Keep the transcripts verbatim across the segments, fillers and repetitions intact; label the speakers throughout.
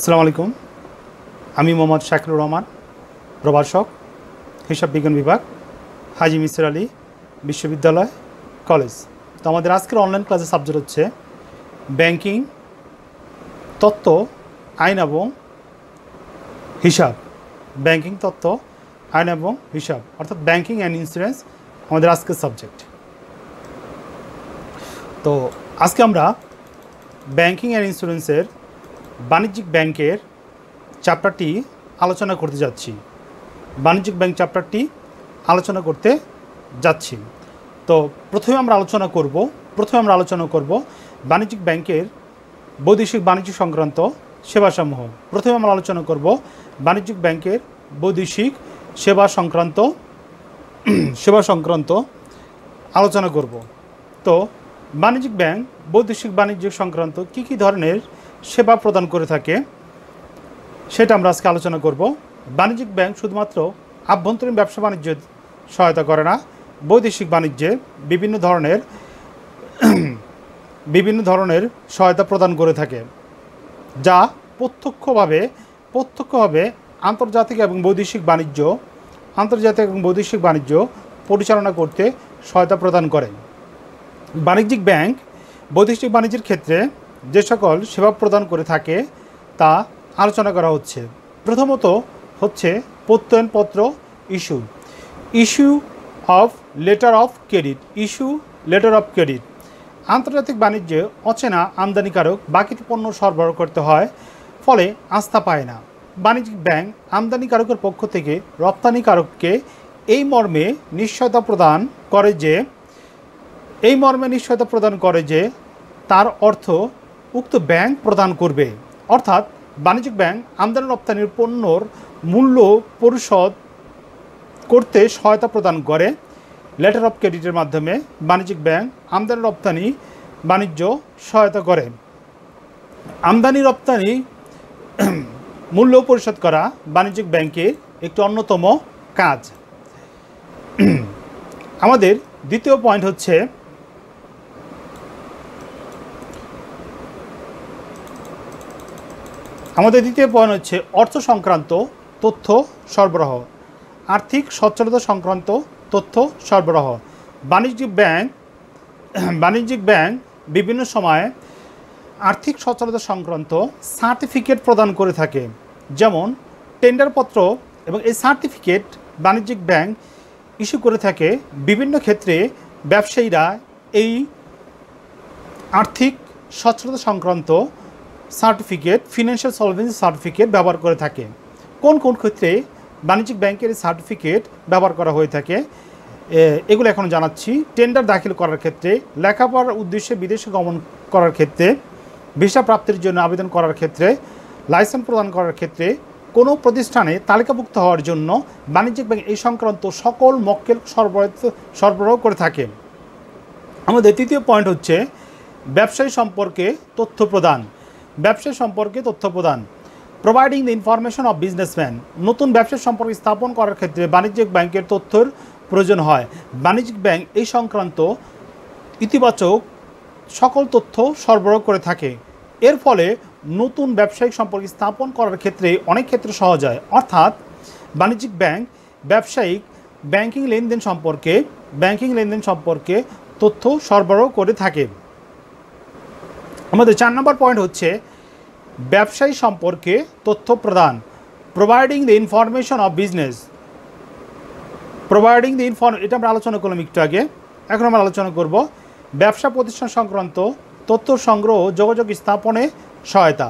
Speaker 1: আসসালামু আলাইকুম। আমি মোহাম্মদ শাকিলুর রহমান, প্রভাষক, হিসাব বিজ্ঞান বিভাগ, হাজি মিসির আলী বিশ্ববিদ্যালয় কলেজ। তো আমাদের আজকের অনলাইন ক্লাসের সাবজেক্ট হচ্ছে ব্যাংকিং, তত্ত্ব, আইন এবং হিসাব। ব্যাংকিং তত্ত্ব, আইন এবং হিসাব অর্থাৎ ব্যাংকিং অ্যান্ড ইন্স্যুরেন্স আমাদের আজকের সাবজেক্ট। তো আজকে আমরা ব্যাংকিং অ্যান্ড ইন্স্যুরেন্সের বাণিজ্যিক ব্যাংকের চ্যাপ্টারটি আলোচনা করতে যাচ্ছি। বাণিজ্যিক ব্যাংক চ্যাপ্টারটি আলোচনা করতে যাচ্ছি। তো প্রথমে আমরা আলোচনা করব প্রথমে আমরা আলোচনা করব বাণিজ্যিক ব্যাংকের বৈদেশিক বাণিজ্য সংক্রান্ত সেবাসমূহ। প্রথমে আমরা আলোচনা করব বাণিজ্যিক ব্যাংকের বৈদেশিক সেবা সংক্রান্ত সেবা সংক্রান্ত আলোচনা করব। তো বাণিজ্যিক ব্যাংক বৈদেশিক বাণিজ্য সংক্রান্ত কী কী ধরনের সেবা প্রদান করে থাকে সেটা আমরা আজকে আলোচনা করব। বাণিজ্যিক ব্যাংক শুধুমাত্র আভ্যন্তরীণ ব্যবসা বাণিজ্যের সহায়তা করে না, বৈদেশিক বাণিজ্যে বিভিন্ন ধরনের বিভিন্ন ধরনের সহায়তা প্রদান করে থাকে, যা প্রত্যক্ষভাবে প্রত্যক্ষভাবে আন্তর্জাতিক এবং বৈদেশিক বাণিজ্য আন্তর্জাতিক এবং বৈদেশিক বাণিজ্য পরিচালনা করতে সহায়তা প্রদান করে। বাণিজ্যিক ব্যাংক বৈদেশিক বাণিজ্যের ক্ষেত্রে যে সকল সেবা প্রদান করে থাকে তা আলোচনা করা হচ্ছে। প্রথমত হচ্ছে প্রত্যয়নপত্র issue issue of letter of credit issue letter of credit আন্তর্জাতিক বাণিজ্যে অচেনা আমদানিকারক বাকি পণ্য সরবরাহ করতে হয়, ফলে আস্থা পায় না। বাণিজ্যিক ব্যাংক আমদানিকারকের পক্ষ থেকে রপ্তানিকারককে এই মর্মে নিশ্চয়তা প্রদান করে যে এই মর্মে নিশ্চয়তা প্রদান করে যে তার অর্থ উক্ত ব্যাংক প্রদান করবে। অর্থাৎ বাণিজ্যিক ব্যাংক আমদানি রপ্তানির পণ্যর মূল্য পরিশোধ করতে সহায়তা প্রদান করে। লেটার অফ ক্রেডিটের মাধ্যমে বাণিজ্যিক ব্যাংক আমদানি রপ্তানি বাণিজ্য সহায়তা করে। আমদানি রপ্তানি মূল্য পরিশোধ করা বাণিজ্যিক ব্যাংকের একটি অন্যতম কাজ। আমাদের দ্বিতীয় পয়েন্ট হচ্ছে আমাদের দ্বিতীয় পয়েন্ট হচ্ছে অর্থ সংক্রান্ত তথ্য সরবরাহ, আর্থিক সচ্ছলতা সংক্রান্ত তথ্য সরবরাহ। বাণিজ্যিক ব্যাংক বাণিজ্যিক ব্যাংক বিভিন্ন সময়ে আর্থিক সচ্ছলতা সংক্রান্ত সার্টিফিকেট প্রদান করে থাকে, যেমন টেন্ডারপত্র, এবং এই সার্টিফিকেট বাণিজ্যিক ব্যাংক ইস্যু করে থাকে। বিভিন্ন ক্ষেত্রে ব্যবসায়ীরা এই আর্থিক সচ্ছলতা সংক্রান্ত সার্টিফিকেট ফিনান্সিয়াল সলভেন্সি সার্টিফিকেট ব্যবহার করে থাকে। কোন কোন ক্ষেত্রে বাণিজ্যিক ব্যাংকের সার্টিফিকেট ব্যবহার করা হয়ে থাকে এগুলো এখন জানাচ্ছি। টেন্ডার দাখিল করার ক্ষেত্রে, লেখাপড়ার উদ্দেশ্যে বিদেশে গমন করার ক্ষেত্রে, ভিসা প্রাপ্তির জন্য আবেদন করার ক্ষেত্রে, লাইসেন্স প্রদান করার ক্ষেত্রে, কোনো প্রতিষ্ঠানে তালিকাভুক্ত হওয়ার জন্য বাণিজ্যিক ব্যাংক এই সংক্রান্ত সকল মক্কেল সরবরাহ সরবরাহ করে থাকে। আমাদের তৃতীয় পয়েন্ট হচ্ছে ব্যবসায়ী সম্পর্কে তথ্য প্রদান ব্যবসায়ী সম্পর্কে তথ্য প্রদান providing the information of businessman. নতুন ব্যবসা সম্পর্ক স্থাপন করার ক্ষেত্রে বাণিজ্যিক ব্যাংকের তথ্যের প্রয়োজন হয়। বাণিজ্যিক ব্যাংক এই সংক্রান্ত ইতিবাচক সকল তথ্য সরবরাহ করে থাকে। এর ফলে নতুন ব্যবসায়িক সম্পর্ক স্থাপন করার ক্ষেত্রে অনেক ক্ষেত্রে সহজ হয়। অর্থাৎ বাণিজ্যিক ব্যাংক ব্যবসায়িক ব্যাংকিং লেনদেন সম্পর্কে ব্যাংকিং লেনদেন সম্পর্কে তথ্য সরবরাহ করে থাকে। আমাদের চার নম্বর পয়েন্ট হচ্ছে ব্যবসায়ী সম্পর্কে তথ্য প্রদান providing the information of business providing the inform এটা আমরা আলোচনা করলাম একটু আগে। এখন আমরা আলোচনা করব ব্যবসা প্রতিষ্ঠান সংক্রান্ত তথ্য সংগ্রহ ও যোগাযোগ স্থাপনে সহায়তা।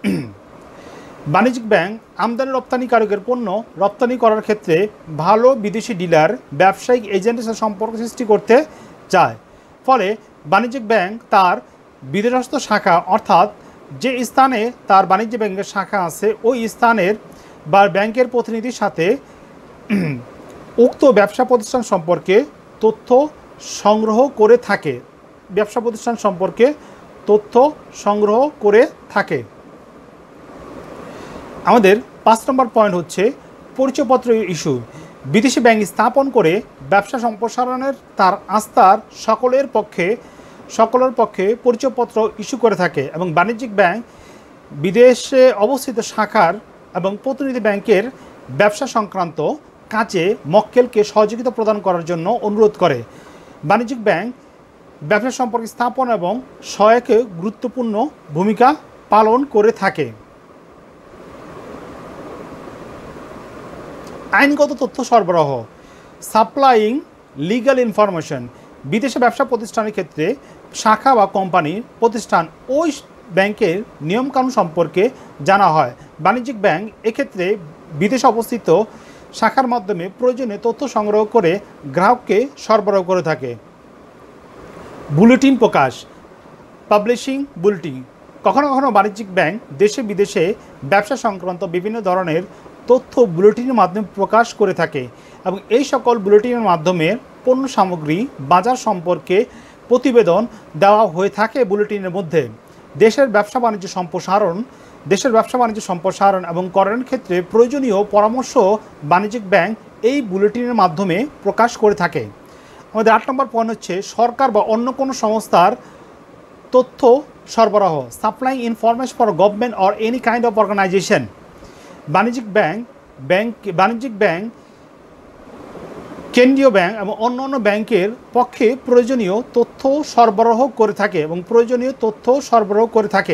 Speaker 1: বাণিজ্যিক ব্যাংক আমদানি রপ্তানিকারকের পণ্য রপ্তানি করার ক্ষেত্রে ভালো বিদেশি ডিলার, ব্যবসায়িক এজেন্টের সাথে সম্পর্ক সৃষ্টি করতে চায়। ফলে বাণিজ্যিক ব্যাংক তার বিদেশস্থ শাখা, অর্থাৎ যে স্থানে তার বাণিজ্য ব্যাংকের শাখা আছে ওই স্থানের বা ব্যাংকের প্রতিনিধির সাথে উক্ত ব্যবসা প্রতিষ্ঠান সম্পর্কে তথ্য সংগ্রহ করে থাকে ব্যবসা প্রতিষ্ঠান সম্পর্কে তথ্য সংগ্রহ করে থাকে। আমাদের পাঁচ নম্বর পয়েন্ট হচ্ছে পরিচয়পত্র ইস্যু। বিদেশি ব্যাংক স্থাপন করে ব্যবসা সম্প্রসারণের তার আস্থার সকলের পক্ষে সকলের পক্ষে পরিচয়পত্র ইস্যু করে থাকে এবং বাণিজ্যিক ব্যাংক বিদেশে অবস্থিত শাখার এবং প্রতিনিধি ব্যাংকের ব্যবসা সংক্রান্ত কাজে মক্কেলকে সহযোগিতা প্রদান করার জন্য অনুরোধ করে। বাণিজ্যিক ব্যাংক ব্যবসা সম্পর্ক স্থাপন এবং সহায়কে গুরুত্বপূর্ণ ভূমিকা পালন করে থাকে। আইনগত তথ্য সরবরাহ, সাপ্লাইং লিগ্যাল ইনফরমেশন। বিদেশে ব্যবসা প্রতিষ্ঠানের ক্ষেত্রে শাখা বা কোম্পানির প্রতিষ্ঠান ওই ব্যাংকের নিয়মকানুন সম্পর্কে জানা হয়। বাণিজ্যিক ব্যাংক এক্ষেত্রে বিদেশে অবস্থিত শাখার মাধ্যমে প্রয়োজনীয় তথ্য সংগ্রহ করে গ্রাহককে সরবরাহ করে থাকে। বুলেটিন প্রকাশ, পাবলিশিং বুলেটিন। কখনো কখনো বাণিজ্যিক ব্যাংক দেশে বিদেশে ব্যবসা সংক্রান্ত বিভিন্ন ধরনের তথ্য বুলেটিনের মাধ্যমে প্রকাশ করে থাকে এবং এই সকল বুলেটিনের মাধ্যমে পণ্য সামগ্রী বাজার সম্পর্কে প্রতিবেদন দেওয়া হয়ে থাকে। বুলেটিনের মধ্যে দেশের ব্যবসা বাণিজ্য সম্প্রসারণ দেশের ব্যবসা বাণিজ্য সম্প্রসারণ এবং করার ক্ষেত্রে প্রয়োজনীয় পরামর্শ বাণিজ্যিক ব্যাংক এই বুলেটিনের মাধ্যমে প্রকাশ করে থাকে। আমাদের আট নম্বর পয়েন্ট হচ্ছে সরকার বা অন্য কোনো সংস্থার তথ্য সরবরাহ, supplying information for government or any kind of organisation. বাণিজ্যিক ব্যাংক ব্যাংক বাণিজ্যিক ব্যাংক কেন্দ্রীয় ব্যাংক এবং অন্য অন্য ব্যাংকের পক্ষে প্রয়োজনীয় তথ্য সরবরাহ করে থাকে এবং প্রয়োজনীয় তথ্য সরবরাহ করে থাকে।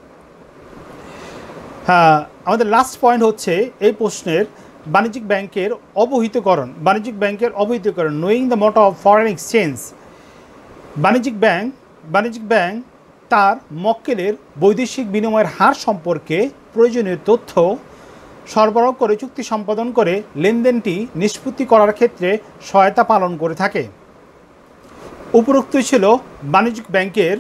Speaker 1: হ্যাঁ, আমাদের লাস্ট পয়েন্ট হচ্ছে এই প্রশ্নের বাণিজ্যিক ব্যাংকের অবহিতকরণ। বাণিজ্যিক ব্যাংকের অবহিতকরণ, knowing the mode of foreign exchange. বাণিজ্যিক ব্যাংক বাণিজ্যিক ব্যাংক তার মক্কেলের বৈদেশিক বিনিময়ের হার সম্পর্কে প্রয়োজনীয় তথ্য সরবরাহ করে চুক্তি সম্পাদন করে লেনদেনটি নিষ্পত্তি করার ক্ষেত্রে সহায়তা পালন করে থাকে। উপরোক্তই ছিল বাণিজ্যিক ব্যাংকের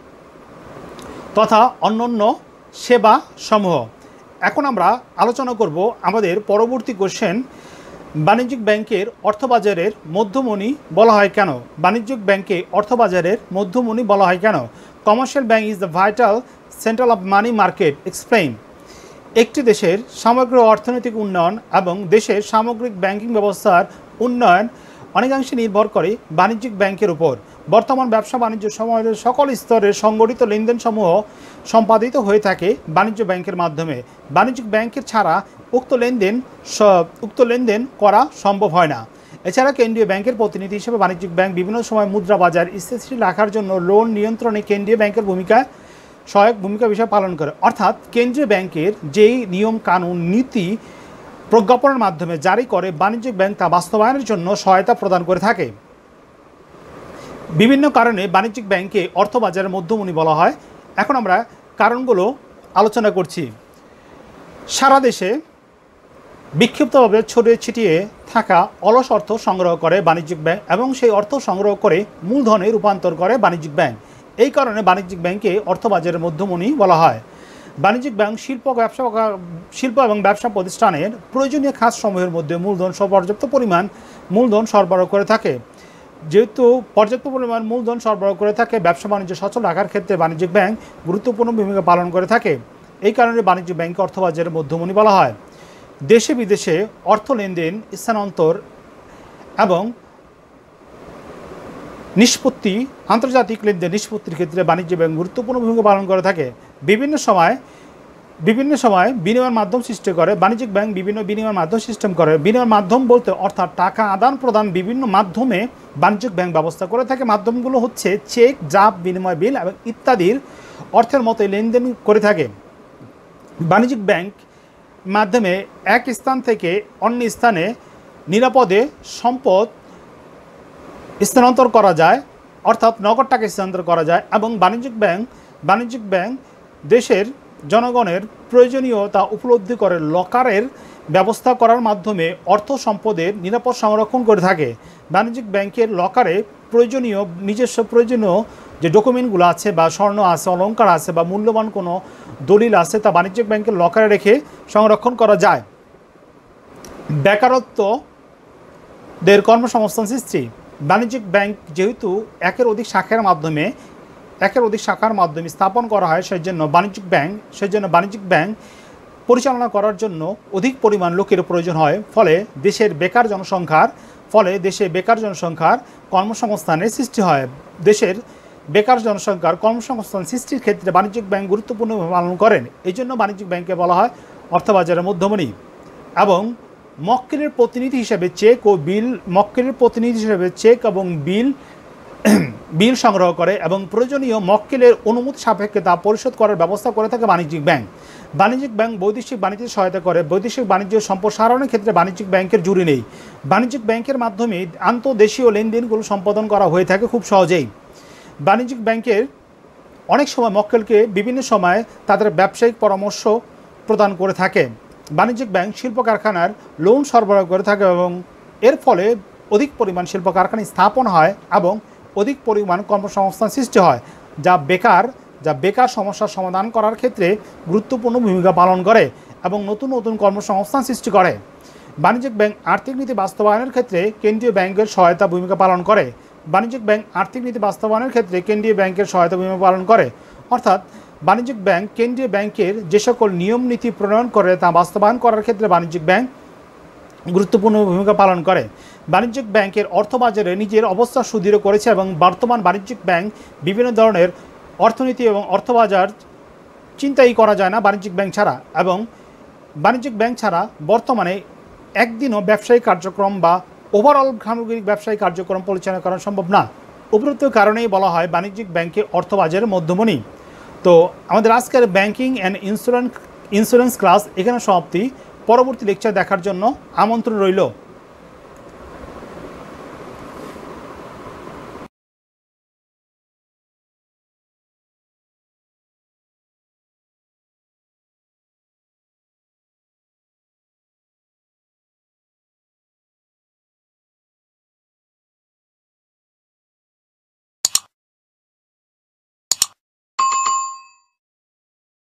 Speaker 1: তথা অন্যান্য সেবা সমূহ। এখন আমরা আলোচনা করব আমাদের পরবর্তী কোশ্চেন, বাণিজ্যিক ব্যাংকের অর্থবাজারের মধ্যমণি বলা হয় কেন? বাণিজ্যিক ব্যাংকে অর্থবাজারের মধ্যমণি বলা হয় কেন? Commercial bank is the vital central of money market, explain. একটি দেশের সমগ্র অর্থনৈতিক উন্নয়ন এবং দেশের সামগ্রিক ব্যাংকিং ব্যবস্থার উন্নয়ন অনেকাংশে নির্ভর করে বাণিজ্যিক ব্যাংকের উপর। বর্তমান ব্যবসা বাণিজ্য সমাজের সকল স্তরের সংগঠিত লেনদেনসমূহ সম্পাদিত হয়ে থাকে বাণিজ্য ব্যাংকের মাধ্যমে। বাণিজ্যিক ব্যাংকের ছাড়া উক্ত লেনদেন উক্ত লেনদেন করা সম্ভব হয় না। এছাড়া কেন্দ্রীয় ব্যাংকের প্রতিনিধি হিসেবে বাণিজ্যিক ব্যাংক বিভিন্ন সময় মুদ্রা বাজার স্থিতিশীল রাখার জন্য লোন নিয়ন্ত্রণে কেন্দ্রীয় ব্যাংকের ভূমিকা সহায়ক ভূমিকা বিষয় পালন করে। অর্থাৎ কেন্দ্রীয় ব্যাংকের যেই নিয়ম কানুন নীতি প্রজ্ঞাপনের মাধ্যমে জারি করে বাণিজ্যিক ব্যাংক তা বাস্তবায়নের জন্য সহায়তা প্রদান করে থাকে। বিভিন্ন কারণে বাণিজ্যিক ব্যাংকে অর্থবাজারের মধ্যমণি বলা হয়। এখন আমরা কারণগুলো আলোচনা করছি। সারা দেশে বিক্ষিপ্তভাবে ছড়িয়ে ছিটিয়ে থাকা অলস অর্থ সংগ্রহ করে বাণিজ্যিক ব্যাংক এবং সেই অর্থ সংগ্রহ করে মূলধনে রূপান্তর করে বাণিজ্যিক ব্যাংক। এই কারণে বাণিজ্যিক ব্যাংকে অর্থবাজারের মধ্যমণি বলা হয়। বাণিজ্যিক ব্যাংক শিল্প ব্যবসা শিল্প এবং ব্যবসা প্রতিষ্ঠানের প্রয়োজনীয় খাতসমূহের মধ্যে মূলধন পর্যাপ্ত পরিমাণ মূলধন সরবরাহ করে থাকে। যেহেতু পর্যাপ্ত পরিমাণ মূলধন সরবরাহ করে থাকে, ব্যবসা বাণিজ্য সচল রাখার ক্ষেত্রে বাণিজ্যিক ব্যাংক গুরুত্বপূর্ণ ভূমিকা পালন করে থাকে। এই কারণে বাণিজ্যিক ব্যাংকে অর্থবাজারের মধ্যমণি বলা হয়। দেশে বিদেশে অর্থ লেনদেন, স্থানান্তর এবং নিষ্পত্তি, আন্তর্জাতিক লেনদেন নিষ্পত্তির ক্ষেত্রে বাণিজ্য ব্যাংক গুরুত্বপূর্ণ ভূমিকা পালন করে থাকে। বিভিন্ন সময় বিভিন্ন সময় বিনিময়ের মাধ্যম সৃষ্টি করে বাণিজ্যিক ব্যাংক বিভিন্ন বিনিময়ের মাধ্যম সিস্টেম করে। বিনিময়ের মাধ্যম বলতে অর্থাৎ টাকা আদান প্রদান বিভিন্ন মাধ্যমে বাণিজ্যিক ব্যাংক ব্যবস্থা করে থাকে। মাধ্যমগুলো হচ্ছে চেক, জাপ, বিনিময় বিল এবং ইত্যাদির অর্থের মতো লেনদেন করে থাকে। বাণিজ্যিক ব্যাংক মাধ্যমে এক স্থান থেকে অন্য স্থানে নিরাপদে সম্পদ স্থানান্তর করা যায়, অর্থাৎ নগদ টাকা স্থানান্তর করা যায় এবং বাণিজ্যিক ব্যাংক বাণিজ্যিক ব্যাংক দেশের জনগণের প্রয়োজনীয়তা উপলব্ধি করে লকারের ব্যবস্থা করার মাধ্যমে অর্থ সম্পদের নিরাপদ সংরক্ষণ করে থাকে। বাণিজ্যিক ব্যাংকের লকারে প্রয়োজনীয় নিজস্ব প্রয়োজনীয় যে ডকুমেন্টগুলো আছে বা স্বর্ণ আছে, অলংকার আছে বা মূল্যবান কোনো দলিল আছে তা বাণিজ্যিক ব্যাংকের লকারে রেখে সংরক্ষণ করা যায়। বেকারত্বদের কর্মসংস্থান সৃষ্টি। বাণিজ্যিক ব্যাংক যেহেতু একের অধিক শাখার মাধ্যমে একের অধিক শাখার মাধ্যমে স্থাপন করা হয়, সেই জন্য বাণিজ্যিক ব্যাংক সেই জন্য বাণিজ্যিক ব্যাংক পরিচালনা করার জন্য অধিক পরিমাণ লোকের প্রয়োজন হয়। ফলে দেশের বেকার জনসংখ্যার ফলে দেশে বেকার জনসংখ্যার কর্মসংস্থানের সৃষ্টি হয়। দেশের বেকার জনসংখ্যার কর্মসংস্থান সৃষ্টির ক্ষেত্রে বাণিজ্যিক ব্যাংক গুরুত্বপূর্ণ ভূমিকা পালন করেন। এই জন্য বাণিজ্যিক ব্যাংকে বলা হয় অর্থবাজারের মধ্যমণি। এবং মক্কেলের প্রতিনিধি হিসেবে চেক ও বিল মক্কেলের প্রতিনিধি হিসেবে চেক এবং বিল বিল সংগ্রহ করে এবং প্রয়োজনীয় মক্কেলের অনুমতি সাপেক্ষে তা পরিশোধ করার ব্যবস্থা করে থাকে বাণিজ্যিক ব্যাংক। বাণিজ্যিক ব্যাংক বৈদেশিক বাণিজ্যে সহায়তা করে। বৈদেশিক বাণিজ্য সম্প্রসারণের ক্ষেত্রে বাণিজ্যিক ব্যাংকের জুড়ি নেই। বাণিজ্যিক ব্যাংকের মাধ্যমে আন্তর্দেশীয় লেনদেনগুলো সম্পাদন করা হয়ে থাকে খুব সহজেই। বাণিজ্যিক ব্যাংকের অনেক সময় মক্কেলকে বিভিন্ন সময় তাদের ব্যবসায়িক পরামর্শ প্রদান করে থাকে। বাণিজ্যিক ব্যাংক শিল্প কারখানার লোন সরবরাহ করে থাকে এবং এর ফলে অধিক পরিমাণ শিল্প কারখানা স্থাপন হয় এবং অধিক পরিমাণ কর্মসংস্থান সৃষ্টি হয়, যা বেকার যা বেকার সমস্যার সমাধান করার ক্ষেত্রে গুরুত্বপূর্ণ ভূমিকা পালন করে এবং নতুন নতুন কর্মসংস্থান সৃষ্টি করে। বাণিজ্যিক ব্যাংক আর্থিক নীতি বাস্তবায়নের ক্ষেত্রে কেন্দ্রীয় ব্যাংকের সহায়তা ভূমিকা পালন করে। বাণিজ্যিক ব্যাংক আর্থিক নীতি বাস্তবায়নের ক্ষেত্রে কেন্দ্রীয় ব্যাংকের সহায়তা ভূমিকা পালন করে। অর্থাৎ বাণিজ্যিক ব্যাংক কেন্দ্রীয় ব্যাংকের যে সকল নিয়ম নীতি প্রণয়ন করে তা বাস্তবায়ন করার ক্ষেত্রে বাণিজ্যিক ব্যাংক গুরুত্বপূর্ণ ভূমিকা পালন করে। বাণিজ্যিক ব্যাংকের অর্থবাজারে নিজের অবস্থা সুদৃঢ় করেছে এবং বর্তমান বাণিজ্যিক ব্যাংক বিভিন্ন ধরনের অর্থনীতি এবং অর্থবাজার চিন্তাই করা যায় না বাণিজ্যিক ব্যাংক ছাড়া। এবং বাণিজ্যিক ব্যাংক ছাড়া বর্তমানে একদিনও ব্যবসায়িক কার্যক্রম বা ওভারঅল সামগ্রিক ব্যবসায়িক কার্যক্রম পরিচালনা করা সম্ভব না। উপরোক্ত কারণেই বলা হয় বাণিজ্যিক ব্যাংকে অর্থবাজারের মধ্যমণি। তো আমাদের আজকের banking and insurance insurance class এখানে সমাপ্তি। পরবর্তী লেকচার দেখার জন্য আমন্ত্রণ রইল।